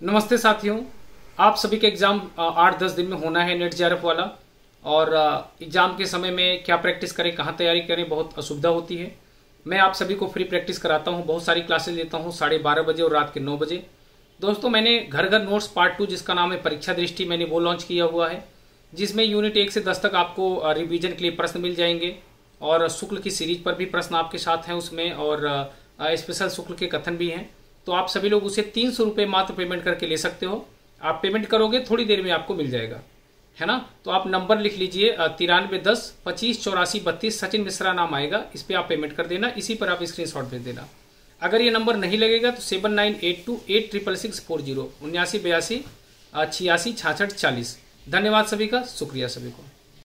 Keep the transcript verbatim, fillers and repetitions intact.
नमस्ते साथियों, आप सभी का एग्जाम आठ दस दिन में होना है नेट जेआरएफ वाला। और एग्जाम के समय में क्या प्रैक्टिस करें, कहाँ तैयारी करें, बहुत असुविधा होती है। मैं आप सभी को फ्री प्रैक्टिस कराता हूँ, बहुत सारी क्लासेस लेता हूँ साढ़े बारह बजे और रात के नौ बजे। दोस्तों, मैंने घर घर नोट्स पार्ट टू, जिसका नाम है परीक्षा दृष्टि, मैंने वो लॉन्च किया हुआ है, जिसमें यूनिट एक से दस तक आपको रिवीजन के लिए प्रश्न मिल जाएंगे और शुक्ल की सीरीज पर भी प्रश्न आपके साथ हैं उसमें, और स्पेशल शुक्ल के कथन भी हैं। तो आप सभी लोग उसे तीन सौ रुपये मात्र पेमेंट करके ले सकते हो। आप पेमेंट करोगे, थोड़ी देर में आपको मिल जाएगा, है ना। तो आप नंबर लिख लीजिए, तिरानवे दस पच्चीस चौरासी बत्तीस, सचिन मिश्रा नाम आएगा, इस पर आप पेमेंट कर देना, इसी पर आप स्क्रीनशॉट भेज देना। अगर ये नंबर नहीं लगेगा तो seven nine eight two eight triple six four zero उन्यासी बयासी छियासी छाछठ चालीस। धन्यवाद सभी का, शुक्रिया सभी को।